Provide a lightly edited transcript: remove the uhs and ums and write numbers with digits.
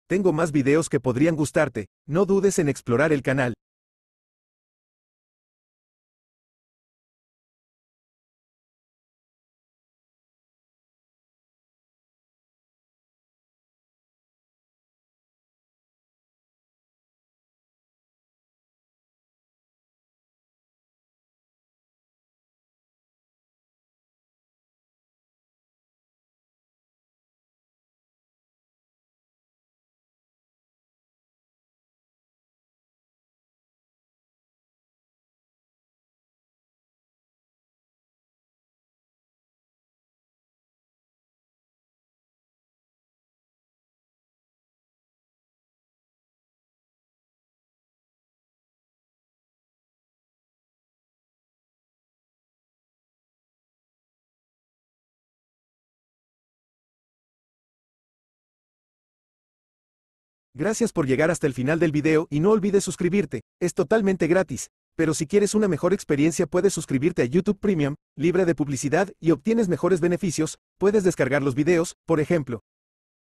Tengo más videos que podrían gustarte, no dudes en explorar el canal. Gracias por llegar hasta el final del video y no olvides suscribirte, es totalmente gratis. Pero si quieres una mejor experiencia puedes suscribirte a YouTube Premium, libre de publicidad y obtienes mejores beneficios, puedes descargar los videos, por ejemplo,